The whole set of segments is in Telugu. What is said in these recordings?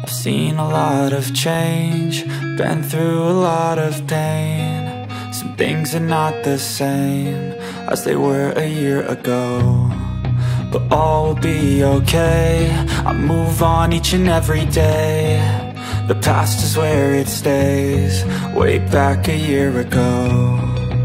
I've seen a lot of change, been through a lot of pain. Some things are not the same as they were a year ago, but all will be okay. I move on each and every day. The past is where it stays, way back a year ago.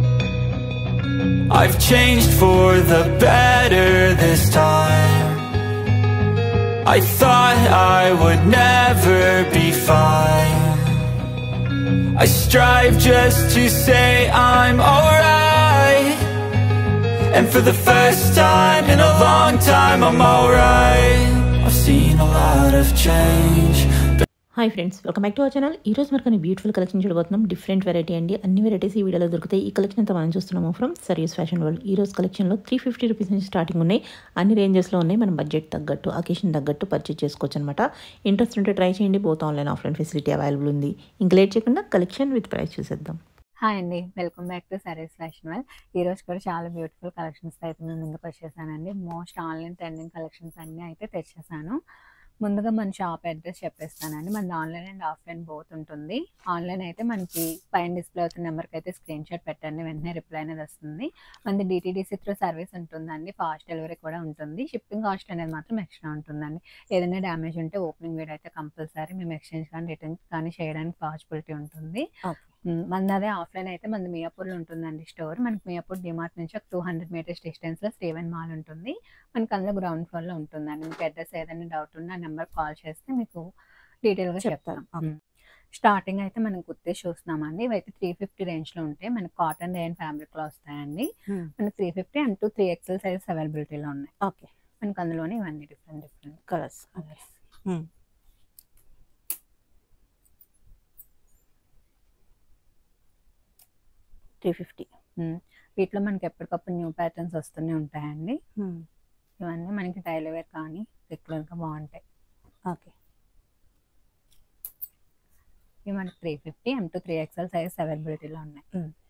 I've changed for the better this time. I thought I would never be fine. I strive just to say I'm alright, and for the first time in a long time I'm alright. I've seen a lot of change. Hi friends, welcome back to our channel. ఈ రోజు మనకు బ్యూటిఫుల్ కలెక్షన్ చూడబోతున్నాం. డిఫరెంట్ వెరైటీ అండి. అన్ని వెరైటీస్ ఈ వీడియోలో దొరుకుతాయి. ఈ కలెక్షన్ అంతా మనం చూస్తున్నాము ఫ్రమ్ సరియస్ ఫ్యాషన్ వరల్డ్. ఈ రోజు కలెక్షన్లో 350 రూపీస్ నుంచి స్టార్టింగ్ ఉన్నాయి. అన్ని రేంజెస్లో ఉన్నాయి. మనం బడ్జెట్ తగ్గట్టు, అకేషన్ తగ్గట్టు పర్చేజ్ చేసుకోవచ్చు అనమాట. ఇంట్రెస్ట్ ఉంటే ట్రై చేయండి. Both online offline facility available ఉంది. ఇంక లేట్ చేయకుండా కలెక్షన్ విత్ ప్రైస్ చూసేద్దాం. హాయ్ అండి, welcome back to Sarees Fashion World. ఈ రోజు కూడా చాలా బ్యూటిఫుల్ కలెక్షన్స్ అయితే నేను ఇంకా వచ్చేసానండి. మోస్ట్ ఆన్లైన్ ట్రెండింగ్ కలెక్షన్స్ అన్నీ అయితే తెచ్చేసాను. ముందుగా మన షాప్ అడ్రస్ చెప్పేస్తానండి. మనది ఆన్లైన్ అండ్ ఆఫ్లైన్ బోత్ ఉంటుంది. ఆన్లైన్ అయితే మనకి పైన డిస్ప్లే అవుతున్న నెంబర్కి అయితే స్క్రీన్ షాట్ పెట్టండి, వెంటనే రిప్లై అనేది వస్తుంది. మనది DTDC త్రూ సర్వీస్ ఉంటుందండి. ఫాస్ట్ డెలివరీ కూడా ఉంటుంది. షిప్పింగ్ కాస్ట్ అనేది మాత్రం ఎక్స్ట్రా ఉంటుందండి. ఏదైనా డ్యామేజ్ ఉంటే ఓపెనింగ్ వీడియో అయితే కంపల్సరీ మేము ఎక్స్చేంజ్ కానీ రిటర్న్ కానీ చేయడానికి పాసిబిలిటీ ఉంటుంది. మనది అదే ఆఫ్లైన్ అయితే మనది మియాపూర్లో ఉంటుందండి స్టోర్. మనకి మియాపూర్ డిమార్ట్ నుంచి ఒక 200 మీటర్స్ డిస్టెన్స్లో స్టీవెన్ మాల్ ఉంటుంది. మనకి అందులో గ్రౌండ్ ఫ్లోర్లో ఉంటుందండి. మీకు అడ్రస్ ఏదైనా డౌట్ ఉన్నా నెంబర్ కాల్ చేస్తే మీకు డీటెయిల్గా చెప్తాను. స్టార్టింగ్ అయితే మనం కుర్తీస్ చూస్తున్నామండి. ఇవైతే 350 రేంజ్లో ఉంటాయి. మనకి కాటన్ రేయన్ ఫ్యాబ్రిక్లో వస్తాయండి. మనకి 350 అండ్ 3XL సైజ్ అవైలబిలిటీలో ఉన్నాయి. ఓకే, మనకి అందులోనే ఇవన్నీ డిఫరెంట్ కలర్స్. 350. వీటిలో మనకి ఎప్పటికప్పుడు న్యూ ప్యాటర్న్స్ వస్తూనే ఉంటాయండి. ఇవన్నీ మనకి డైలీ వేర్ కానీ రెగ్యులర్గా బాగుంటాయి. ఓకే, ఇవి మనకి 350 M to 3XL సైజ్ అవైలబిలిటీలో ఉన్నాయి.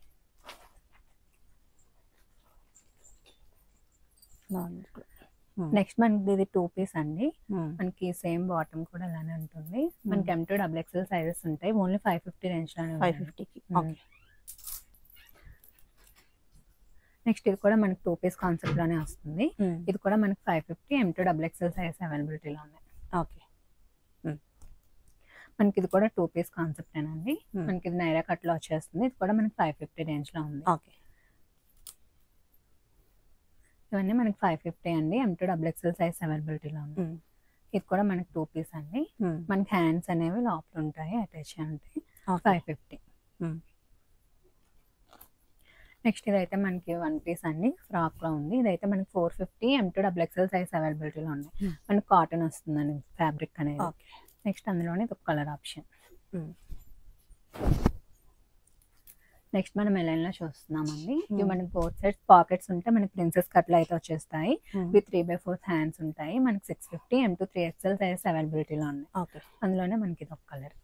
నెక్స్ట్ మనకి ఇది 2 పీస్ అండి. మనకి సేమ్ బాటమ్ కూడా అలానే ఉంటుంది. మనకి M to XXL సైజెస్ ఉంటాయి. ఓన్లీ 550 రేంజ్లోనే 550కి. నెక్స్ట్ ఇది కూడా మనకి 2 పీస్ కాన్సెప్ట్ లోనే వస్తుంది. ఇది కూడా మనకి 550 M to XXL సైజ్ అవైలబిలిటీలో ఉన్నాయి. ఓకే, మనకి ఇది కూడా 2 పీస్ కాన్సెప్ట్ ఏనండి. మనకి ఇది నైరా కట్ లో వచ్చేస్తుంది. ఇది కూడా మనకి 550 రేంజ్ లో ఉంది. ఓకే, ఇవన్నీ మనకి 550 అండి. M to XXL సైజ్ అవైలబిలిటీలో ఉంది. ఇది కూడా మనకి 2 పీస్ అండి. మనకి హ్యాండ్స్ అనేవి లోపల ఉంటాయి, అటాచ్ ఉంటాయి. 550. నెక్స్ట్ ఇదైతే మనకి 1 పీస్ అండి, ఫ్రాక్ లో ఉంది. ఇదైతే మనకి 450 M to XXL సైజ్ అవైలబిలిటీలో ఉంది. మనకి కాటన్ వస్తుందండి ఫ్యాబ్రిక్ అనేది. నెక్స్ట్ అందులోనే ఇది ఒక కలర్ ఆప్షన్. నెక్స్ట్ మనం ఎలైన్ లో చూస్తున్నామండి. ఇవి మనకి బోత్ సైడ్స్ పాకెట్స్ ఉంటే మనకి ప్రిన్సెస్ కట్లు అయితే వచ్చేస్తాయి. విత్ 3/4 హ్యాండ్స్ ఉంటాయి. మనకి 650 M to 3XL సైజ్ అవైలబిలిటీలో ఉన్నాయి. ఓకే, అందులోనే మనకి ఇది ఒక colour.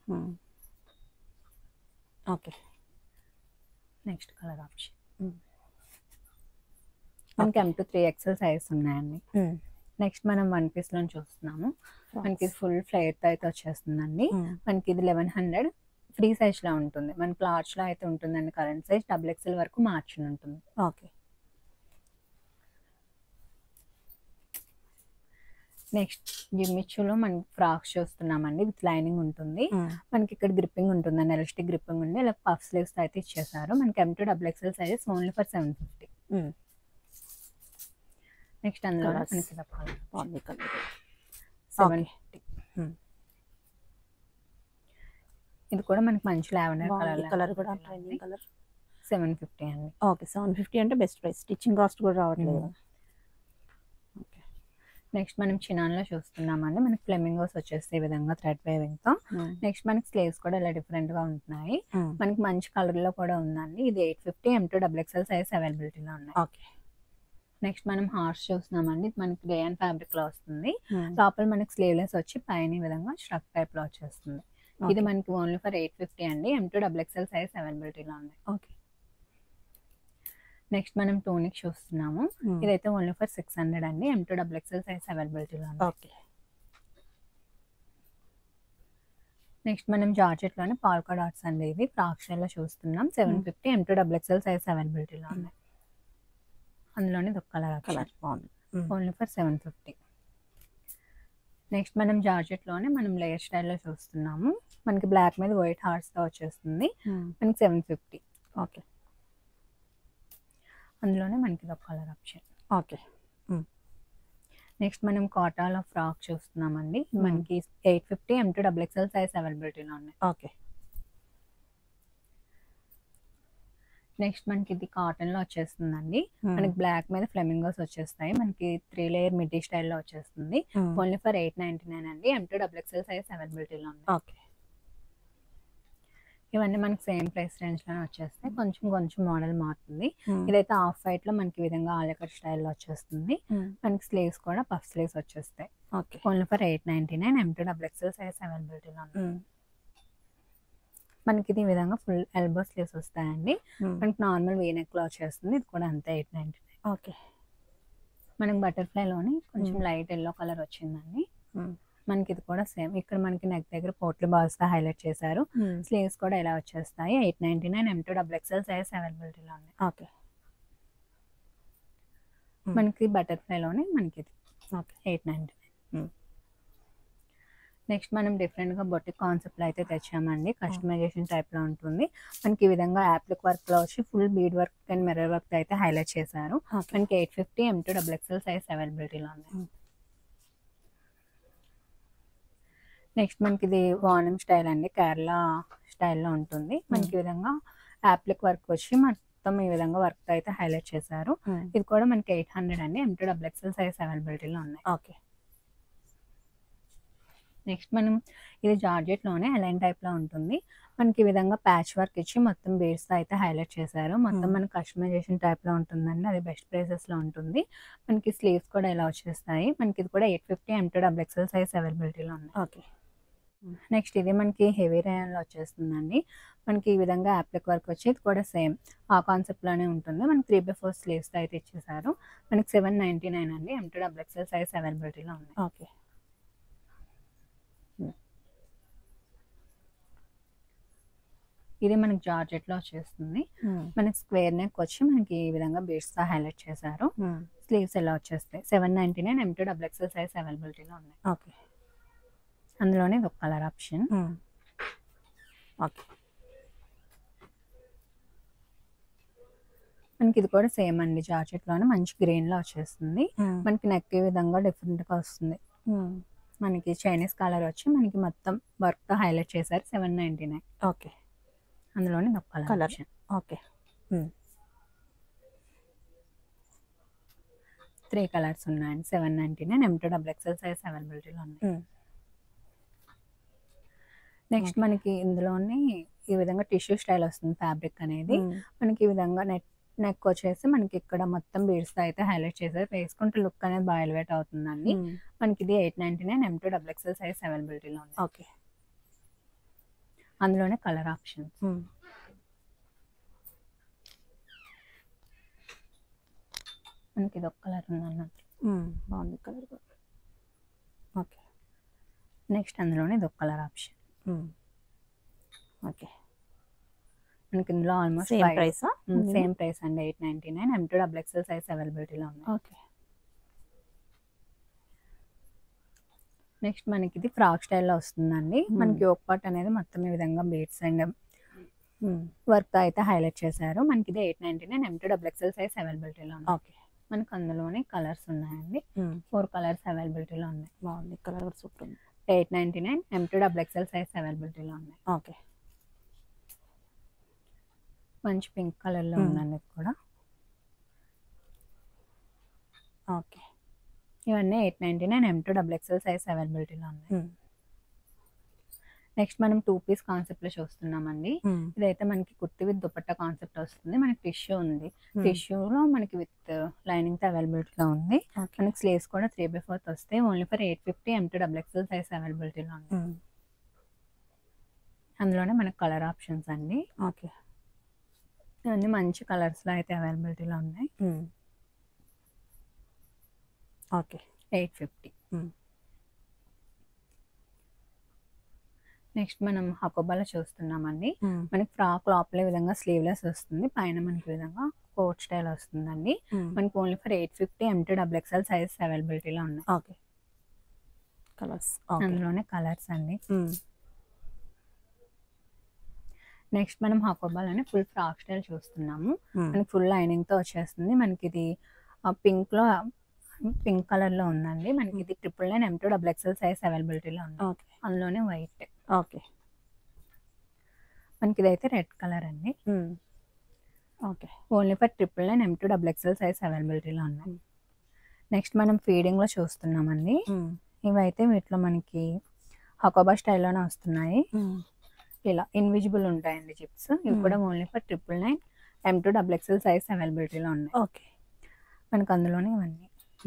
Okay, next colour option. మనకి M to 3XL సైజ్ ఉన్నాయండి. నెక్స్ట్ మనం 1 పీస్ లో చూస్తున్నాము. మనకి ఫుల్ ఫ్లేర్ తో అయితే వచ్చేస్తుందండి. మనకి ఇది 1100 ఫ్రీ సైజ్ లో ఉంటుంది. మనకి లార్జ్ లో అయితే ఉంటుందండి. కరెంట్ సైజ్ XXL వరకు మార్జిన్ ఉంటుంది. ఓకే, నెక్స్ట్ జిమ్మిచ్చులో మనకి ఫ్రాక్స్ చూస్తున్నామండి. విత్ లైనింగ్ ఉంటుంది. మనకి ఇక్కడ గ్రిప్పింగ్ ఉంటుందండి, ఎలాస్టిక్ గ్రిప్పింగ్ ఉంది. ఇలా పఫ్ స్లీవ్స్ అయితే ఇచ్చేసారు. మనకి M to XXL sizes only for 750. Next అందులో మనకి 750. ఇది కూడా మనకి మంచి లావెండర్ కలర్ కూడా ట్రెండింగ్ కలర్. 750 అండి. ఓకే, 750 అంటే బెస్ట్ ప్రైస్. స్టిచ్చింగ్ కాస్ట్ కూడా రావట్లేదు. నెక్స్ట్ మనం చినాన్ లో చూస్తున్నామండి. మనకి ఫ్లెమింగోస్ వచ్చేస్తే ఈ విధంగా థ్రెడ్ వేవింగ్ తో. నెక్స్ట్ మనకి స్లీవ్స్ కూడా ఇలా డిఫరెంట్ గా ఉంటున్నాయి. మనకి మంచి కలర్ లో కూడా ఉందండి. ఇది 850 M to XXL సైజ్ అవైలబిలిటీలో ఉన్నాయి. ఓకే, నెక్స్ట్ మనం హార్స్ చూస్తున్నామండి. మనకి రేయన్ ఫ్యాబ్రిక్ లో వస్తుంది. లోపల మనకి స్లీవ్లెస్ వచ్చి పైన ఈ విధంగా స్ట్రక్ టైప్ లో వచ్చేస్తుంది. ఇది మనకి ఓన్లీ ఫర్ 850 అండి. M to XXL సైజ్ అవైలబిలిటీలో ఉన్నాయి. ఓకే, నెక్స్ట్ మనం టోనిక్ చూస్తున్నాము. ఇదైతే ఓన్లీ ఫర్ 600 అండి. M to XXL సైజ్ అవైలబిలిటీలో ఉంది. ఓకే, నెక్స్ట్ మనం జార్జెట్లోనే పాల్కా డాట్స్ అండి, ఇది ఫ్రాక్ స్టైల్లో చూస్తున్నాం. 750 M2XXL సైజ్ అవైలబిలిటీలో ఉన్నాయి. అందులోనే ఇది ఒక కలర్ బాగుంది. Only for 750. నెక్స్ట్ మనం జార్జెట్లోనే మనం లేయర్ స్టైల్లో చూస్తున్నాము. మనకి బ్లాక్ మీద వైట్ హార్ట్స్తో వచ్చేస్తుంది. మనకి 750. ఓకే. అందులోనే మనకి ఇది ఒక కలర్ ఆప్షన్. ఓకే. నెక్స్ట్ మనం కాటాలో ఫ్రాక్ చూస్తున్నామండి. మనకి 850 M2XXL సైజ్ అవైలబిలిటీలో ఉన్నాయి. ఓకే. నెక్స్ట్ మనకి ఇది కాటన్లో వచ్చేస్తుందండి. మనకి బ్లాక్ మీద ఫ్లెమింగోస్ వచ్చేస్తాయి. మనకి 3 లేయర్ మిడ్డీ స్టైల్లో వచ్చేస్తుంది. ఓన్లీ ఫర్ 899 అండి. M2XXL సైజ్ అవైలబిలిటీలో ఉంది. ఓకే. ఇవన్నీ మనకి సేమ్ ప్రైస్ రేంజ్లోనే వచ్చేస్తాయి. కొంచెం మోడల్ మారుతుంది. ఇదైతే ఆఫ్ వైట్ లో మనకి ఈ విధంగా ఆలికట్ స్టైల్లో వచ్చేస్తుంది. మనకి స్లీవ్స్ కూడా పఫ్ స్లీవ్స్ వచ్చేస్తాయి. Okay. Only for 899 M2XXL size అవైలబిలిటీలో ఉంది. మనకి ఇది ఈ విధంగా ఫుల్ ఎల్బో స్లీవ్స్ వస్తాయండి. మనకి నార్మల్ వీనెక్ లో వచ్చేస్తుంది. ఇది కూడా అంతే 899. ఓకే. మనకి బటర్ఫ్లైలోని కొంచెం లైట్ ఎల్లో కలర్ వచ్చిందండి. మనకి ఇది కూడా సేమ్. ఇక్కడ మనకి నెక్ దగ్గర పోట్లీ బాల్స్ తో హైలైట్ చేశారు. స్లీవ్స్ కూడా ఇలా వచ్చేస్తాయి. 899 M2XXL సైజ్ అవైలబిలిటీలో ఉన్నాయి. ఓకే. మనకి బటర్ఫ్లైలోనే మనకి ఇది 899. నెక్స్ట్ మనం డిఫరెంట్ గా బొటిక్ కాన్సెప్ట్ లో అయితే తెచ్చామండి. కస్టమైజేషన్ టైప్ లో ఉంటుంది. మనకి ఈ విధంగా యాప్లిక్ వర్క్ లో వచ్చి full bead work and mirror work అయితే హైలైట్ చేశారు. మనకి 850 M2XXL సైజ్ అవైలబిలిటీలో ఉన్నాయి. నెక్స్ట్ మనకి ఇది వానం స్టైల్ అండి, కేరళ స్టైల్లో ఉంటుంది. మనకి ఈ విధంగా యాప్లిక్ వర్క్ వచ్చి మొత్తం ఈ విధంగా వర్క్ అయితే హైలైట్ చేశారు. ఇది కూడా మనకి 800 అండి. M2XXL సైజ్ అవైలబిలిటీలో ఉన్నాయి. ఓకే. నెక్స్ట్ మనం ఇది జార్జెట్ లోనే అలైన్ టైప్ లో ఉంటుంది. మనకి ఈ విధంగా ప్యాచ్ వర్క్ ఇచ్చి మొత్తం బీడ్స్ తో అయితే హైలైట్ చేశారు. మొత్తం మనకి కస్టమైజేషన్ టైప్ లో ఉంటుందండి. అది బెస్ట్ ప్రైసెస్ లో ఉంటుంది. మనకి స్లీవ్స్ కూడా ఇలా వచ్చేస్తాయి. మనకి ఇది కూడా 850 M2XXL సైజ్ అవైలబిలిటీలో ఉన్నాయి. ఓకే. నెక్స్ట్ ఇది మనకి హెవీ రేయన్ లో వచ్చేస్తుందండి. మనకి ఈ విధంగా యాప్లిక్ వర్క్ వచ్చి ఇది కూడా సేమ్ ఆ కాన్సెప్ట్ లోనే ఉంటుంది. మనకి 3/4 స్లీవ్స్ తో అయితే ఇచ్చేసారు. మనకి 799 అండి. M2XXL సైజ్ అవైలబిలిటీలో ఉన్నాయి. ఓకే. ఇది మనకి జార్జెట్ లో వచ్చేస్తుంది. మనకి స్క్వేర్ నెక్ వచ్చి మనకి ఈ విధంగా బీడ్స్ తో హైలైట్ చేశారు. స్లీవ్స్ ఎలా వచ్చేస్తాయి. 799 M2XXL సైజ్ అవైలబిలిటీలో ఉన్నాయి. ఓకే. అందులోనే ఇది ఒక కలర్ ఆప్షన్. ఓకే. మనకి ఇది కూడా సేమ్ అండి. జార్జెట్ లోనే మంచి గ్రీన్ లో వచ్చేస్తుంది. మనకి నెక్ ఈ విధంగా డిఫరెంట్ గా వస్తుంది. మనకి చైనీస్ కలర్ వచ్చి మనకి మొత్తం వర్క్ తో హైలైట్ చేశారు. 799. ఓకే. అందులోనే ఇది ఒక కలర్ ఆప్షన్. ఓకే. 3 కలర్స్ ఉన్నాయండి. 799 M2XXL సైజ్ అవైలబిలిటీలో ఉన్నాయి. నెక్స్ట్ మనకి ఇందులోనే ఈ విధంగా టిష్యూ స్టైల్ వస్తుంది ఫ్యాబ్రిక్ అనేది. మనకి ఈ విధంగా నెక్ వచ్చేసి మనకి ఇక్కడ మొత్తం బీడ్స్ తో అయితే హైలైట్ చేశారు. వేసుకుంటే లుక్ అనేది బాగా ఎలివేట్ అవుతుందండి. మనకి ఇది 899 M2XXL సైజ్ అవైలబిలిటీలో ఉంది. ఓకే. అందులోనే కలర్ ఆప్షన్స్. మనకి ఇది ఒక కలర్ ఉంది అన్నట్టు. బాగుంది కలర్. ఓకే. నెక్స్ట్ అందులోనే ఇది ఒక కలర్ ఆప్షన్. ఓకే. మనకి ఇందులో ఆల్మోస్ట్ సేమ్ ప్రైస్ అండి. 899 M2XXL సైజ్ అవైలబిలిటీలో ఉంది. ఓకే. నెక్స్ట్ మనకి ఇది ఫ్రాక్ స్టైల్లో వస్తుందండి. మనకి యోక్ పార్ట్ అనేది మొత్తం ఈ విధంగా బీడ్స్ అండ్ వర్క్ అయితే హైలైట్ చేశారు. మనకి ఇది 899 M2XXL సైజ్ అవైలబిలిటీలో ఉంది. ఓకే. మనకి అందులోనే కలర్స్ ఉన్నాయండి. 4 కలర్స్ అవైలబిలిటీలో ఉన్నాయి. బాగుంది కలర్ కూడా సూపర్ ఉంది. 899 M2XXL సైజ్ అవైలబిలిటీలో ఉన్నాయి. ఓకే. మంచి పింక్ కలర్ లో ఉందండి ఇది కూడా. ఓకే. ఇవన్నీ 899 M2XXL సైజ్ అవైలబిలిటీలో ఉన్నాయి. నెక్స్ట్ మనం 2 పీస్ కాన్సెప్ట్ లో చూస్తున్నామండి. ఇదైతే మనకి కుర్తి విత్ దుపట్టా కాన్సెప్ట్ వస్తుంది. మనకి టిష్యూ ఉంది. టిష్యూలో మనకి విత్ లైనింగ్ తో అవైలబిలిటీలో ఉంది. మనకి స్లీవ్స్ కూడా 3/4 వస్తాయి. ఓన్లీ ఫర్ 850 M2XXL సైజ్ అవైలబిలిటీలో ఉంది. అందులోనే మనకి కలర్ ఆప్షన్స్ అండి. ఓకే. ఇవన్నీ మంచి కలర్స్ లో అయితే అవైలబిలిటీలో ఉన్నాయి. ఓకే. 850. నెక్స్ట్ మనం హకోబాలో చూస్తున్నామండి. మనకి ఫ్రాక్ లోపల ఈ విధంగా స్లీవ్లెస్ వస్తుంది, పైన మనకి విధంగా కోట్ స్టైల్ వస్తుందండి. మనకి only for 850 M2 XXL size అవైలబిలిటీలో ఉన్నాయి. ఓకే, కలర్స్ అందులోనే కలర్స్ అండి. నెక్స్ట్ మనం హకోబాలోనే ఫుల్ ఫ్రాక్ స్టైల్ చూస్తున్నాము. మనకి ఫుల్ లైనింగ్ తో వచ్చేస్తుంది. మనకి ఇది పింక్ కలర్ లో ఉందండి. మనకి ఇది 999 M2 XXL సైజ్ అవైలబిలిటీలో ఉంది. అందులోనే వైట్. ఓకే, మనకి ఇదైతే రెడ్ కలర్ అండి. Okay, only for 999 M2 XXL size అవైలబిలిటీలో ఉన్నాయి. నెక్స్ట్ మనం ఫీడింగ్ లో చూస్తున్నామండి. ఇవైతే వీటిలో మనకి హకోబా స్టైల్లోనే వస్తున్నాయి. ఇలా ఇన్విజిబుల్ ఉంటాయండి జిప్స్. ఇవి కూడా only for 999 M2 XXL size అవైలబిలిటీలో ఉన్నాయి. ఓకే, మనకి అందులోనే ఇవన్నీ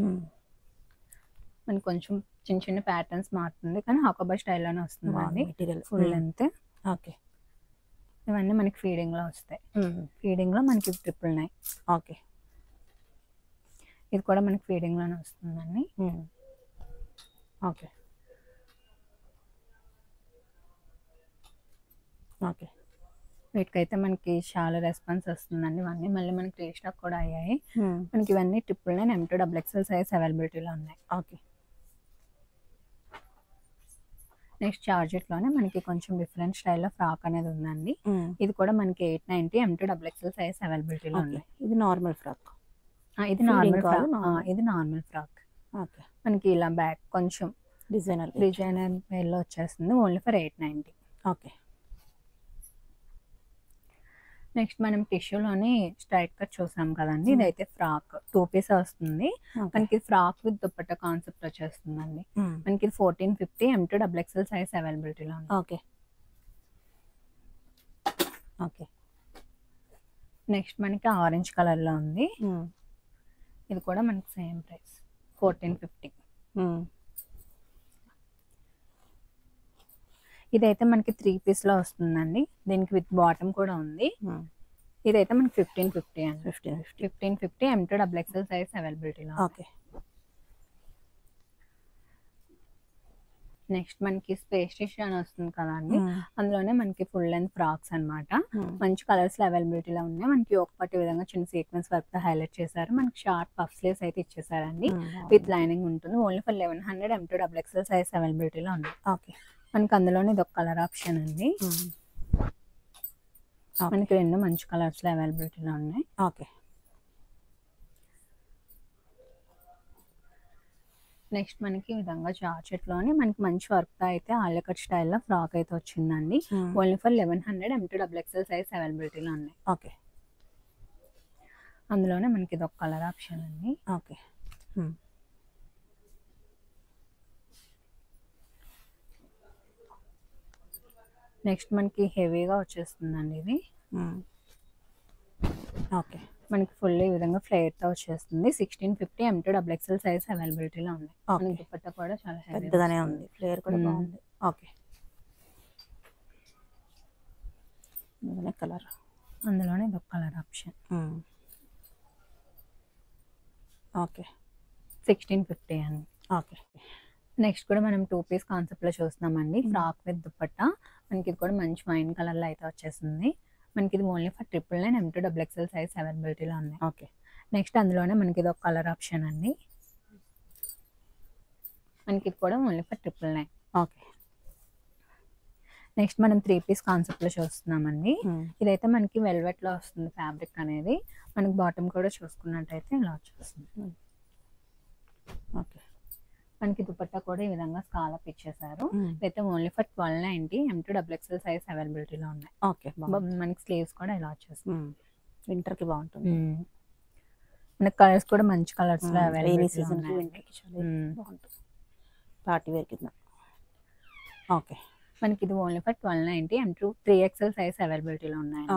మనకి కొంచెం చిన్న చిన్న ప్యాటర్న్స్ మారుతుంది, కానీ హకోబా స్టైల్లోనే వస్తుంది మెటీరియల్ ఫుల్ లెంత్. ఓకే, ఇవన్నీ మనకి ఫీడింగ్ లో వస్తాయి. ఫీడింగ్ లో మనకి 999. ఓకే, ఇది కూడా మనకి ఫీడింగ్ లోనే వస్తుందండి. ఓకే, ఓకే, వీటికైతే మనకి చాలా రెస్పాన్స్ వస్తుందండి. ఇవన్నీ మళ్ళీ మనకి రీస్టాక్ కూడా అయ్యాయి. మనకి ఇవన్నీ 999 M2 XXL సైజ్ అవైలబిలిటీలో ఉన్నాయి. ఓకే, నెక్స్ట్ జార్జెట్ లోనే మనకి కొంచెం డిఫరెంట్ స్టైల్లో ఫ్రాక్ అనేది ఉందండి. ఇది కూడా మనకి 890 M2 XXL సైజ్ అవైలబిలిటీలో ఉన్నాయి. ఇది నార్మల్ ఫ్రాక్. ఇది నార్మల్ ఫ్రాక్. ఇది నార్మల్ ఫ్రాక్. ఓకే, మనకి ఇలా బ్యాక్ కొంచెం డిజైనర్ వేర్లో వచ్చేస్తుంది. Only for 890. ఓకే, నెక్స్ట్ మనం టిష్యూలోని స్ట్రైట్ కట్ చూసాం కదండి. ఇదైతే ఫ్రాక్ 2 పీస్ వస్తుంది. మనకి ఫ్రాక్ విత్ దుపట్టా కాన్సెప్ట్ వచ్చేస్తుందండి. మనకి 1450 M2 XXL సైజ్ అవైలబిలిటీలో ఉంది. ఓకే, ఓకే, నెక్స్ట్ మనకి ఆరెంజ్ కలర్ లో ఉంది. ఇది కూడా మనకి సేమ్ ప్రైస్ 1450. ఇదైతే మనకి 3 పీస్ లో వస్తుందండి. దీనికి విత్ బాటమ్ కూడా ఉంది. ఇదైతే మనకి 1550 అండి. 1550 M2 XXL సైజ్ అవైలబిలిటీలో. ఓకే, నెక్స్ట్ మనకి స్పేస్ టిష్యూ అని వస్తుంది కదండి. అందులోనే మనకి ఫుల్ లెంత్ ఫ్రాక్స్ అన్నమాట. మంచి కలర్స్ లో అవైలబిలిటీలో ఉన్నాయి. మనకి ఒక పట్టి విధంగా చిన్న సీక్వెన్స్ వర్క్ తో హైలైట్ చేశారు. మనకి షార్ట్ పఫ్ స్లీవ్స్ అయితే ఇచ్చేసారండి. విత్ లైనింగ్ ఉంటుంది. Only for 1100 M2 XXL size అవైలబిలిటీలో ఉంది. ఓకే, మనకి అందులోనే ఇది ఒక కలర్ ఆప్షన్ అండి. మనకి 2 మంచి కలర్స్ లో అవైలబిలిటీలో ఉన్నాయి. ఓకే, నెక్స్ట్ మనకి ఈ విధంగా జార్జెట్ లోని మనకి మంచి వర్క్ తో అయితే ఆలియా కట్ స్టైల్లో ఫ్రాక్ అయితే వచ్చిందండి. Only for 1100 M2 XXL size అవైలబిలిటీలో ఉన్నాయి. ఓకే, అందులోనే మనకి ఇది ఒక కలర్ ఆప్షన్ అండి. ఓకే, నెక్స్ట్ మనకి హెవీగా వచ్చేస్తుందండి ఇది. ఓకే, మనకి ఫుల్ ఈ విధంగా ఫ్లేర్ తో వచ్చేస్తుంది. 1650 M2 XXL సైజ్ అవైలబిలిటీలో ఉంది. దుపట్టా కూడా చాలా పెద్దగానే ఉంది. ఫ్లేర్ కూడా బాగుంది. ఓకే, కలర్ అందులోనే ఇది ఒక కలర్ ఆప్షన్. ఓకే, 1650 అండి. ఓకే, నెక్స్ట్ కూడా మనం 2 పీస్ కాన్సెప్ట్ లో చూస్తున్నామండి. Frock with dupatta. మనకి ఇది కూడా మంచి వైన్ కలర్ లో అయితే వచ్చేస్తుంది. మనకి ఇది only for 999 M2 XXL size అవైలబిలిటీలో ఉన్నాయి. ఓకే, నెక్స్ట్ అందులోనే మనకి ఇది ఒక కలర్ ఆప్షన్ అండి. మనకి ఇది కూడా ఓన్లీ ఫర్ 999. ఓకే, నెక్స్ట్ మనం 3 పీస్ కాన్సెప్ట్ లో చూస్తున్నామండి. ఇదైతే మనకి వెల్వెట్ లో వస్తుంది ఫ్యాబ్రిక్ అనేది. మనకి బాటమ్ కూడా చూసుకున్నట్టయితే ఇలా వచ్చేస్తుంది. ఓకే, మనకి దుపట్టా కూడా ఈ విధంగా స్కాలప్ ఇచ్చేసారు. ఇదైతే only for 1290 M2 XXL size అవైలబిలిటీలో ఉన్నాయి. ఓకే, మనకి స్లీవ్స్ కూడా ఇలా వచ్చేస్తుంది. వింటర్ కి బాగుంటుంది. మనకి కలర్స్ కూడా మంచి కలర్స్ లో అవైలబిలిటీ బాగుంటుంది. పార్టీ వేర్ కింద. ఓకే, మనకి ఇది only for 1290 M2 3XL size అవైలబిలిటీలో ఉన్నాయి.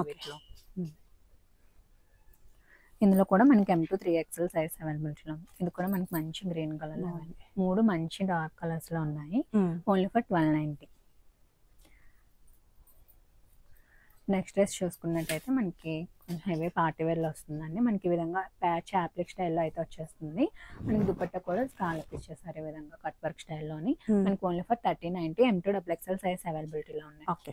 ఇందులో కూడా మనకి M2 3XL సైజ్ అవైలబిలిటీలో ఉంది. ఇది కూడా మనకి మంచి గ్రీన్ కలర్ లో ఉంది. 3 మంచి డార్క్ కలర్స్ లో ఉన్నాయి. Only for 1290. నెక్స్ట్ డ్రెస్ చూసుకున్నట్టయితే మనకి కొంచెం హెవీ పార్టీ వేర్లో వస్తుందండి. మనకి ఈ విధంగా ప్యాచ్ యాప్లిక్ స్టైల్లో అయితే వచ్చేస్తుంది. మనకి దుపట్టా కూడా స్కాలప్ ఇచ్చేసారు ఈ విధంగా కట్ వర్క్ స్టైల్లోని. మనకి only for 3090 M2 XXL size అవైలబిలిటీలో ఉన్నాయి. ఓకే,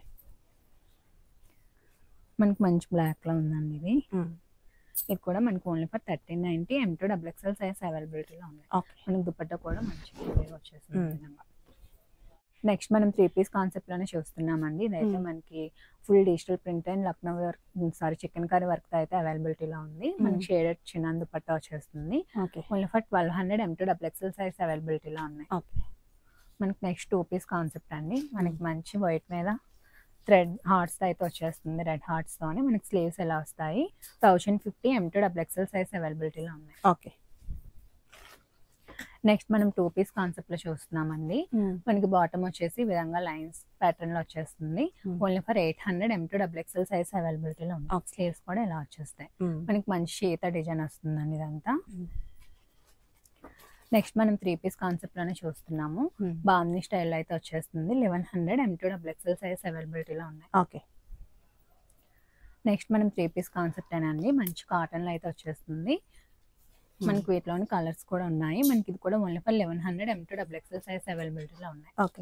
మనకి మంచి బ్లాక్లో ఉందండి ఇది. ఇది కూడా మనకి only for 1390 M2 XXL size అవైలబిలిటీలో ఉన్నాయి. మనకి దుపట్టా కూడా మంచి వచ్చేస్తుంది ఈ విధంగా. నెక్స్ట్ మనం 3 పీస్ కాన్సెప్ట్ లోనే చూస్తున్నామండి. ఇదైతే మనకి full digital print and Lucknow work chikankari work అయితే అవైలబిలిటీలో ఉంది. మనకి షేడెడ్ చిన్న దుపట్టా వచ్చేస్తుంది. Only for 1200 M2 XXL size అవైలబిలిటీలో ఉన్నాయి. మనకి నెక్స్ట్ 2 పీస్ కాన్సెప్ట్ అండి. మనకి మంచి వైట్ మీద థ్రెడ్ హార్ట్స్ అయితే వచ్చేస్తుంది. రెడ్ హార్ట్స్ తోనే మనకి స్లీవ్స్ ఎలా వస్తాయి. 1050 M2 XXL సైజ్ అవైలబిలిటీలో ఉన్నాయి. ఓకే, నెక్స్ట్ మనం 2 పీస్ కాన్సెప్ట్ లో చూస్తున్నామండి. మనకి బాటమ్ వచ్చేసి ఈ విధంగా లైన్స్ ప్యాటర్న్ లో వచ్చేస్తుంది. Only for 800 M2 XXL size అవైలబిలిటీలో ఉంది. స్లీవ్స్ కూడా ఇలా వచ్చేస్తాయి. మనకి మంచి షీత డిజైన్ వస్తుందండి ఇదంతా. నెక్స్ట్ మనం 3 పీస్ కాన్సెప్ట్ లోనే చూస్తున్నాము. బాందీ స్టైల్ అయితే వచ్చేస్తుంది. 1100 M2 XXL సైజ్ అవైలబిలిటీలో ఉన్నాయి. ఓకే, నెక్స్ట్ మనం 3 పీస్ కాన్సెప్ట్ అండి. మంచి కాటన్ లో అయితే వచ్చేస్తుంది. మనకి వీటిలోని కలర్స్ కూడా ఉన్నాయి. మనకి ఇది కూడా only for 1100 M2 XXL size అవైలబిలిటీలో ఉన్నాయి. ఓకే,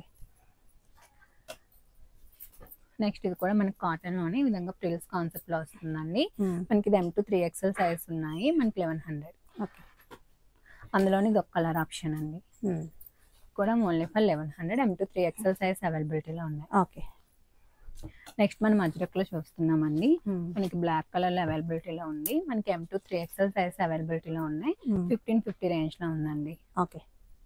నెక్స్ట్ ఇది కూడా మనకి కాటన్ లోనే ఈ విధంగా ప్రిల్స్ కాన్సెప్ట్ లో వస్తుందండి. మనకి ఇది M2 3XL సైజ్ ఉన్నాయి. మనకి 1100. ఓకే, అందులోని ఇది ఒక కలర్ ఆప్షన్ అండి. కూడా only for 1100 M2 3XL size అవైలబిలిటీలో ఉన్నాయి. ఓకే, నెక్స్ట్ మనం అజ్రక్ లో చూస్తున్నామండి. మనకి బ్లాక్ కలర్ లో అవైలబిలిటీలో ఉంది. మనకి M2 3XL సైజ్ అవైలబిలిటీలో ఉన్నాయి. 1550 రేంజ్ లో ఉందండి. ఓకే,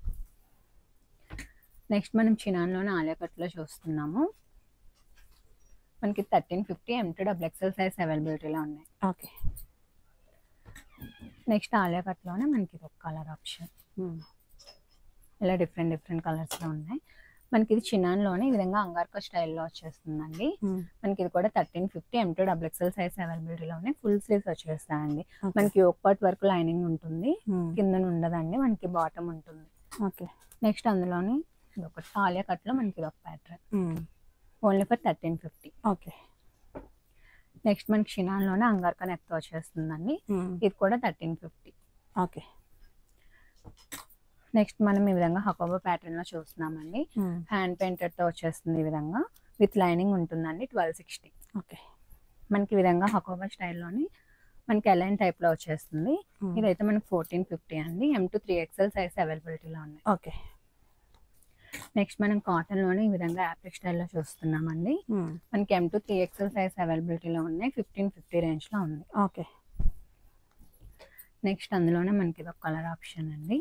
నెక్స్ట్ మనం చినాన్ లోనే ఆలియా కట్ లో చూస్తున్నాము. మనకి 1350 M2 XXL సైజ్ అవైలబిలిటీలో ఉన్నాయి. ఓకే, నెక్స్ట్ ఆలియా కట్ లోనే మనకి ఇది ఒక కలర్ ఆప్షన్. ఇలా డిఫరెంట్ కలర్స్ లో ఉన్నాయి. మనకి ఇది చినాన్ లోనే ఈ విధంగా అంగార్కా స్టైల్లో వచ్చేస్తుందండి. మనకి ఇది కూడా 1350 M2 XXL సైజ్ అవైలబిలిటీలో ఉన్నాయి. ఫుల్ స్లీవ్స్ వచ్చేస్తాయండి. మనకి యోక్ పార్ట్ వరకు లైనింగ్ ఉంటుంది. కింద ఉండదండి. మనకి బాటమ్ ఉంటుంది. ఓకే, నెక్స్ట్ అందులోని ఒక ఆలియా కట్ లో మనకి ఇది ఒక pattern. Only for 1350. Okay, next మనకి షినాన్ లోనే అంగార్కా నెక్ తో వచ్చేస్తుందండి. ఇది కూడా 1350. ఓకే, నెక్స్ట్ మనం ఈ విధంగా హకోబా ప్యాటర్న్ లో చూస్తున్నామండి. హ్యాండ్ పెయింటెడ్ తో వచ్చేస్తుంది. ఈ విధంగా విత్ లైనింగ్ ఉంటుందండి. 1260. ఓకే, మనకి ఈ విధంగా హకోబా స్టైల్లోని మనకి అలైన్ టైప్ లో వచ్చేస్తుంది. ఇదైతే మనకి 1450 అండి. M2 3XL సైజ్ అవైలబిలిటీలో ఉన్నాయి. ఓకే, నెక్స్ట్ మనం కాటన్ లోనే ఈ విధంగా యాప్లిక్ స్టైల్లో చూస్తున్నామండి. మనకి M2 3XL సైజ్ అవైలబిలిటీలో ఉన్నాయి. 1550 రేంజ్ లో ఉంది. ఓకే, నెక్స్ట్ అందులోనే మనకి ఇది ఒక కలర్ ఆప్షన్ అండి.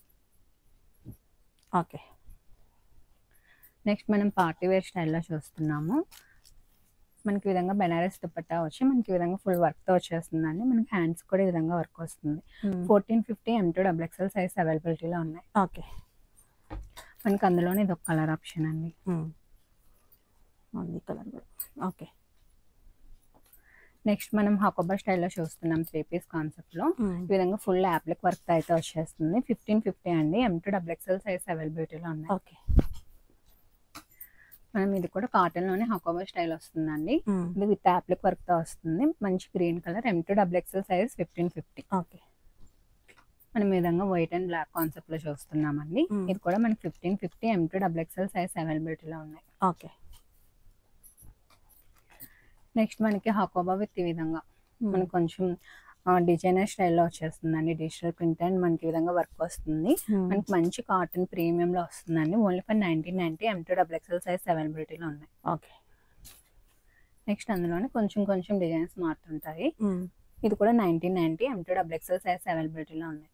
ఓకే, నెక్స్ట్ మనం పార్టీ వేర్ స్టైల్లో చూస్తున్నాము. మనకి ఈ విధంగా బెనారస్ దుపట్టా వచ్చి మనకి ఈ విధంగా ఫుల్ వర్క్ తో వచ్చేస్తుందండి. మనకి హ్యాండ్స్ కూడా ఈ విధంగా వర్క్ వస్తుంది. 1450 M2 XXL సైజ్ అవైలబిలిటీలో ఉన్నాయి. ఓకే, మనకి అందులోనే ఇది ఒక కలర్ ఆప్షన్ అండి. కలర్ కూడా. ఓకే, నెక్స్ట్ మనం హకోబా స్టైల్లో చూస్తున్నాం 3 పీస్ కాన్సెప్ట్ లో. ఈ విధంగా ఫుల్ యాప్లిక్ వర్క్ అయితే వచ్చేస్తుంది. 1550 అండి. M2 XXL సైజ్ అవైలబిలిటీలో ఉన్నాయి. ఓకే, మనం ఇది కూడా కాటన్ లోనే హకోబా స్టైల్ వస్తుందండి. ఇది విత్ యాప్లిక్ వర్క్ తో వస్తుంది. మంచి green colour. M2 XXL size 1550. Okay, మనం ఈ విధంగా వైట్ అండ్ బ్లాక్ కాన్సెప్ట్ లో చూస్తున్నామండి. ఇది కూడా మనకి 1550 M2 XXL సైజ్ అవైలబిలిటీలో ఉన్నాయి. ఓకే, నెక్స్ట్ మనకి హకోబా విత్ ఈ విధంగా మనకి కొంచెం డిజైనర్ స్టైల్లో వచ్చేస్తుందండి. డిజిటల్ ప్రింట్ అండ్ మనకి ఈ విధంగా వర్క్ వస్తుంది. మనకి మంచి కాటన్ ప్రీమియం లో వస్తుందండి. Only for 1990 M2 XXL size అవైలబిలిటీలో ఉన్నాయి. ఓకే, నెక్స్ట్ అందులోనే కొంచెం డిజైన్స్ మారుతుంటాయి. ఇది కూడా 1990 M2 XXL సైజ్ అవైలబిలిటీలో ఉన్నాయి.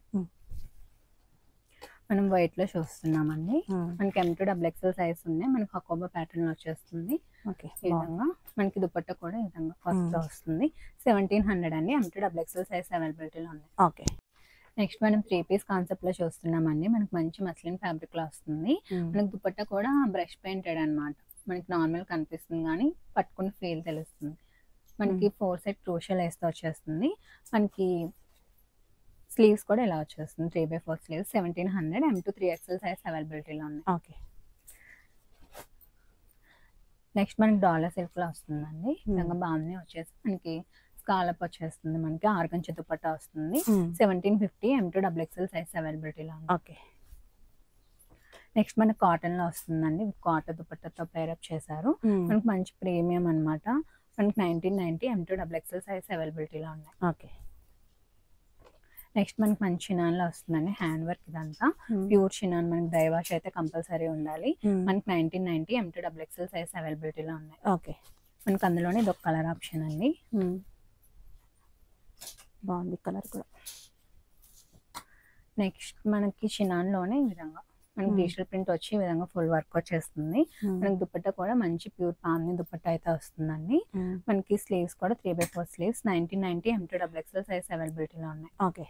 మనం వైట్ లో చూస్తున్నామండి. మనకి M2 XXL సైజ్ ఉన్నాయి. మనకి హకోబా ప్యాటర్న్ లో వచ్చేస్తుంది. ఈ విధంగా మనకి దుపట్టా కూడా ఈ విధంగా ఫస్ట్ వస్తుంది. 1700 అండి. M2 XXL సైజ్ అవైలబిలిటీలో ఉన్నాయి. ఓకే, నెక్స్ట్ మనం 3 పీస్ కాన్సెప్ట్ లో చూస్తున్నామండి. మనకి మంచి మస్లిన్ ఫ్యాబ్రిక్ లో వస్తుంది. మనకి దుపట్టా కూడా బ్రష్ పెయింటెడ్ అనమాట. మనకి నార్మల్ కనిపిస్తుంది కానీ పట్టుకుని ఫీల్ తెలుస్తుంది. మనకి 4 సెట్ క్రూషియల్ వేస్తే వచ్చేస్తుంది. మనకి స్లీవ్స్ కూడా ఇలా వచ్చేస్తుంది. 3/4 స్లీవ్స్. 1700 M2 3XL సైజ్ అవైలబిలిటీలో ఉన్నాయి. ఓకే, నెక్స్ట్ మనకి డాలర్ సిల్క్ లో వస్తుందండి. విధంగా బాగుంది వచ్చేసి మనకి స్కాలప్ వచ్చేస్తుంది, మనకి ఆర్గంచ దుపట్టా వస్తుంది. 1750 M2XXL సైజ్ అవైలబిలిటీలో ఉంది. ఓకే. నెక్స్ట్ మనకి కాటన్ లో వస్తుందండి, కాటన్ దుపట్టాతో పేరప్ చేశారు. మనకి మంచి ప్రీమియం అనమాట. మనకి 1990 M2XXL సైజ్ అవైలబిలిటీలో ఉన్నాయి. ఓకే. నెక్స్ట్ మనకి మంచి చినాన్ లో వస్తుందండి, హ్యాండ్ వర్క్ ఇదంతా ప్యూర్ చినాన్. మనకి డ్రై వాష్ అయితే కంపల్సరీ ఉండాలి. మనకి 1990 M2XXL సైజ్ అవైలబిలిటీలో ఉన్నాయి. ఓకే. మనకి అందులోనే ఇది ఒక కలర్ ఆప్షన్ అండి, బాగుంది కలర్ కూడా. నెక్స్ట్ మనకి చినాన్ లోనే ఈ విధంగా మనకి డిజిటల్ ప్రింట్ వచ్చి ఈ విధంగా ఫుల్ వర్క్ వచ్చేస్తుంది. మనకి దుపట్టా కూడా మంచి ప్యూర్ పామ్ని దుపట్టా అయితే వస్తుందండి. మనకి స్లీవ్స్ కూడా 3/4 స్లీవ్స్. 1990 M2XXL సైజ్ అవైలబిలిటీలో ఉన్నాయి. ఓకే.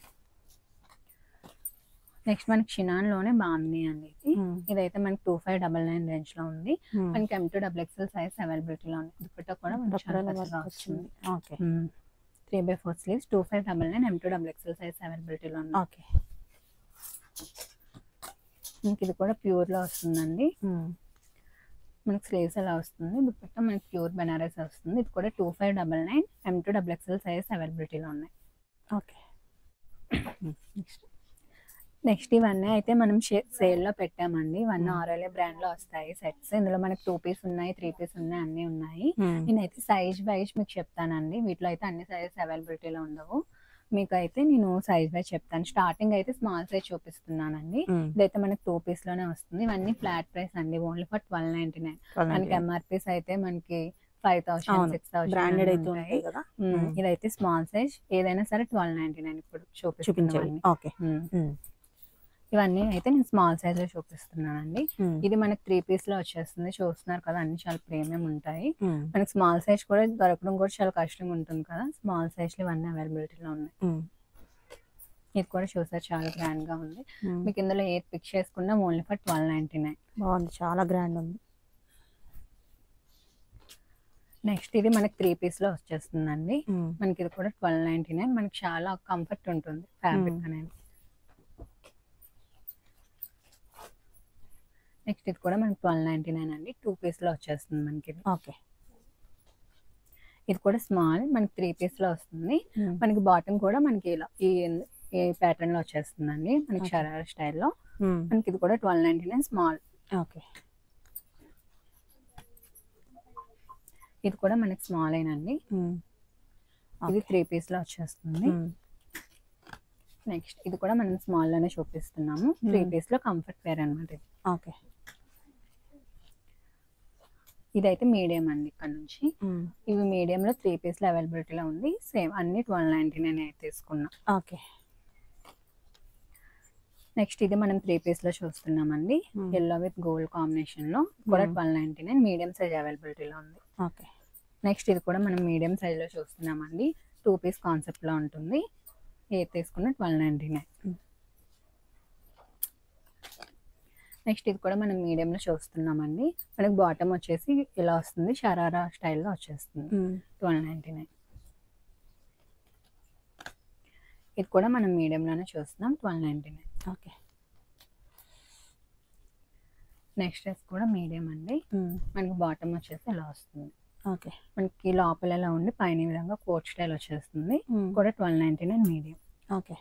నెక్స్ట్ మనకి చినాన్ లోనే బాగుంది అండి ఇదైతే మనకి 2599 రేంజ్ లో ఉంది. మనకి M2XXL సైజ్ అవైలబిలిటీలో ఉంది. దుపట్టా కూడా వచ్చింది. ఓకే. 3/4 స్లీవ్స్ 2599 M2XXL సైజ్ అవైలబిలిటీలో ఉంది. ఓకే. మనకి ఇది కూడా ప్యూర్ లో వస్తుందండి. మనకి స్లీవ్స్ అలా వస్తుంది, దుపట్టా మనకి ప్యూర్ బెనారస్ వస్తుంది. ఇది కూడా 2599 M2XXL సైజ్ అవైలబిలిటీలో ఉన్నాయి. ఓకే. నెక్స్ట్ ఇవన్నీ అయితే మనం సేల్ లో పెట్టామండి. ఇవన్నీ ఆర్ఎల్ఏ బ్రాండ్ లో వస్తాయి సెట్స్. ఇందులో మనకి 2 పీస్ ఉన్నాయి, 3 పీస్ ఉన్నాయి, అన్ని ఉన్నాయి. నేనైతే సైజ్ వైజ్ మీకు చెప్తానండి. వీటిలో అయితే అన్ని సైజెస్ అవైలబిలిటీలో ఉండవు. మీకు అయితే నేను సైజ్ వైజ్ చెప్తాను. స్టార్టింగ్ అయితే స్మాల్ సైజ్ చూపిస్తున్నానండి. ఇదైతే మనకి 2 పీస్ లోనే వస్తుంది. ఇవన్నీ ఫ్లాట్ ప్రైస్ అండి, ఓన్లీ ఫర్ 1299. మనకి ఎంఆర్పీస్ అయితే మనకి 5000 6000 ఇదైతే స్మాల్ సైజ్ ఏదైనా సరే 1299 ఇప్పుడు చూపించాలి. ఇవన్నీ అయితే నేను స్మాల్ సైజ్ లో చూపిస్తున్నానండి. ఇది మనకి 3 పీస్ లో వచ్చేస్తుంది. చూస్తున్నారు కదా, అన్ని చాలా ప్రీమియం ఉంటాయి. మనకి స్మాల్ సైజ్ కూడా దొరకడం కూడా చాలా కష్టంగా ఉంటుంది కదా. స్మాల్ సైజ్ లో ఇవన్నీ అవైలబిలిటీలో ఉన్నాయి. ఇది కూడా చూసారు, చాలా గ్రాండ్ గా ఉంది. మీకు ఇందులో ఏది పిక్ చేసుకున్నా ఓన్లీ ఫర్ 1299. బాగుంది, చాలా గ్రాండ్ ఉంది. నెక్స్ట్ ఇది మనకి 3 పీస్ లో వచ్చేస్తుందండి. మనకి ఇది కూడా 1299. మనకి చాలా కంఫర్ట్ ఉంటుంది ఫ్యాబ్రిక్ అనేది. నెక్స్ట్ ఇది కూడా మనకి 1299 అండి, 2 పీస్ లో వచ్చేస్తుంది మనకి. ఓకే. ఇది కూడా స్మాల్, మనకి 3 పీస్ లో వస్తుంది. మనకి బాటమ్ కూడా మనకి ఇలా ఈ ప్యాటర్న్ లో వచ్చేస్తుందండి, మనకి షరారా స్టైల్లో. మనకి ఇది కూడా 1299 స్మాల్. ఓకే. ఇది కూడా మనకి స్మాల్ అయినండి. ఇది 3 పీస్ లో వచ్చేస్తుంది. నెక్స్ట్ ఇది కూడా మనం స్మాల్ లోనే చూపిస్తున్నాము. 3 పీస్ లో కంఫర్ట్ వేర్ అనమాట ఇది. ఓకే. ఇదైతే మీడియం అండి. ఇక్కడ నుంచి ఇవి మీడియం లో 3 పీస్ లో అవైలబిలిటీలో ఉంది. సేమ్ అన్ని 1299 అయితే తీసుకున్నాం. ఓకే. నెక్స్ట్ ఇది మనం 3 పీస్ లో చూస్తున్నామండి, ఎల్లో విత్ గోల్డ్ కాంబినేషన్ లో కూడా 1299. మీడియం సైజ్ అవైలబిలిటీలో ఉంది. ఓకే. నెక్స్ట్ ఇది కూడా మనం మీడియం సైజ్ లో చూస్తున్నామండి. 2 పీస్ కాన్సెప్ట్ లో ఉంటుంది. ఏది తీసుకున్న 1299. నెక్స్ట్ ఇది కూడా మనం మీడియం లో చూస్తున్నామండి. మనకి బాటమ్ వచ్చేసి ఇలా వస్తుంది, షరారా స్టైల్లో వచ్చేస్తుంది. 1299. ఇది కూడా మనం మీడియం లోనే చూస్తున్నాం, 1299. ఓకే. నెక్స్ట్ డ్రెస్ కూడా మీడియం అండి. మనకి బాటమ్ వచ్చేసి ఇలా వస్తుంది. ఓకే. మనకి లోపల ఎలా ఉండి పైన ఈ విధంగా కోట్ స్టైల్ వచ్చేస్తుంది. కూడా 1299 మీడియం. ఓకే.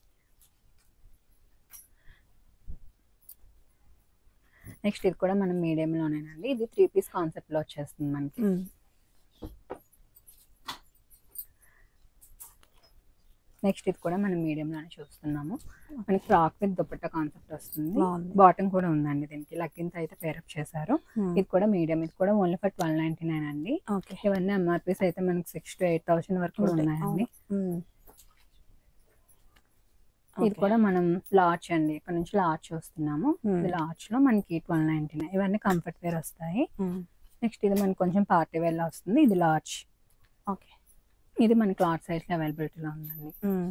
నెక్స్ట్ ఇది కూడా మనం మీడియం లోనేనండి. ఇది 3 పీస్ కాన్సెప్ట్ లో వచ్చేస్తుంది మనకి. నెక్స్ట్ ఇది కూడా మనం మీడియం లోనే చూస్తున్నాము. మనకి ఫ్రాక్ విత్ దుపట్టా కాన్సెప్ట్ వస్తుంది. బాటమ్ కూడా ఉందండి దీనికి, లగ్గింత అయితే పేరప్ చేశారు. ఇది కూడా మీడియం. ఇది కూడా ఓన్లీ ఫర్ 1299 అండి. ఇవన్నీ ఎంఆర్పీస్ అయితే మనకి 6,000 to 8,000 వరకు కూడా ఉన్నాయండి. ఇది కూడా మనం లార్జ్ అండి, ఇక్కడ నుంచి లార్జ్ చూస్తున్నాము. ఇది లార్జ్ లో మనకి 1299. ఇవన్నీ కంఫర్ట్ వేర్ వస్తాయి. నెక్స్ట్ ఇది మనకి కొంచెం పార్టీ వేర్ లో వస్తుంది. ఇది లార్జ్. ఓకే. ఇది మన క్లాత్ సైజ్ లో అవైలబిలిటీలో ఉందండి.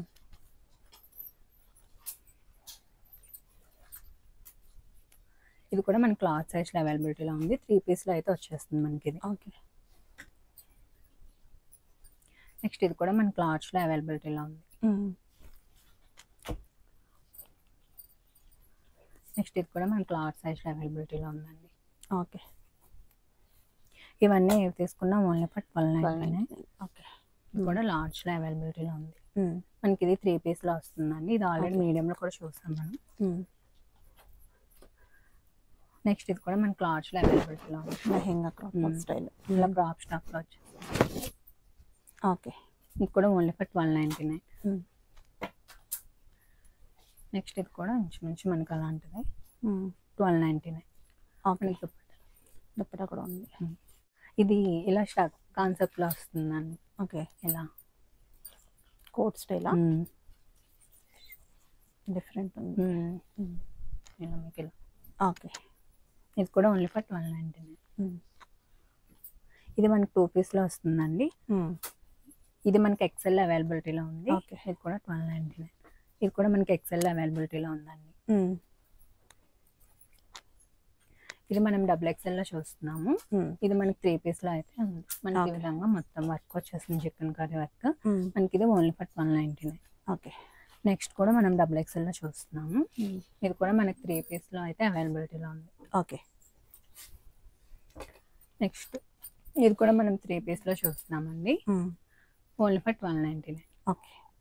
ఇది కూడా మన క్లాత్ సైజ్ లో అవైలబిలిటీలో ఉంది. 3 పీస్ లో అయితే వచ్చేస్తుంది మనకి ఇది. ఓకే. నెక్స్ట్ ఇది కూడా మన క్లాత్ లో అవైలబిలిటీలో ఉంది. నెక్స్ట్ ఇది కూడా మన క్లాత్ సైజ్ లో అవైలబిలిటీలో ఉందండి. ఓకే. ఇవన్నీ ఏవి తీసుకున్నా ఓన్లీ ఫర్ 1299. ఓకే. ఇది కూడా లార్జ్లో అవైలబిలిటీలో ఉంది. మనకి ఇది 3 పీస్లో వస్తుందండి. ఇది ఆల్రెడీ మీడియంలో కూడా చూసాం మనం. నెక్స్ట్ ఇది కూడా మనకి లార్జ్లో అవైలబిలిటీలో ఉంది. లెహెంగా క్రాప్ స్టైల్ ఇలా క్రాప్ స్టాక్లో వచ్చేసి. ఓకే. ఇది కూడా ఓన్లీ ఫర్ 1299. నెక్స్ట్ ఇది కూడా ఇంచుమించు మనకి అలాంటిది 1299. ఓకే. దుప్పటా కూడా ఉంది. ఇది ఇలా స్టాక్ కాన్సెప్ట్లో వస్తుందండి. ఓకే. ఇలా కోట్ స్టైలా డిఫరెంట్ ఉంది. ఇలా మీకు ఇలా. ఓకే. ఇది కూడా ఓన్లీ ఫర్ 1299. ఇది మనకి 2 పీస్లో వస్తుందండి. ఇది మనకి ఎక్సెల్ అవైలబిలిటీలో ఉంది. ఓకే. ఇది కూడా 1299. ఇది కూడా మనకి ఎక్సెల్ అవైలబిలిటీలో ఉందండి. ఇది మనం XXL లో చూస్తున్నాము. ఇది మనకి 3 పీస్లో అయితే ఉంది. మనకి ఈ విధంగా మొత్తం వర్క్ వచ్చేసింది, చికెన్ కర్రీ వర్క్. మనకి ఇది ఓన్లీ ఫర్ 1299. ఓకే. నెక్స్ట్ కూడా మనం XXL లో చూస్తున్నాము. ఇది కూడా మనకి 3 పీస్లో అయితే అవైలబిలిటీలో ఉంది. ఓకే. నెక్స్ట్ ఇది కూడా మనం 3 పీస్లో చూస్తున్నామండి. Only for 1299. ఓకే.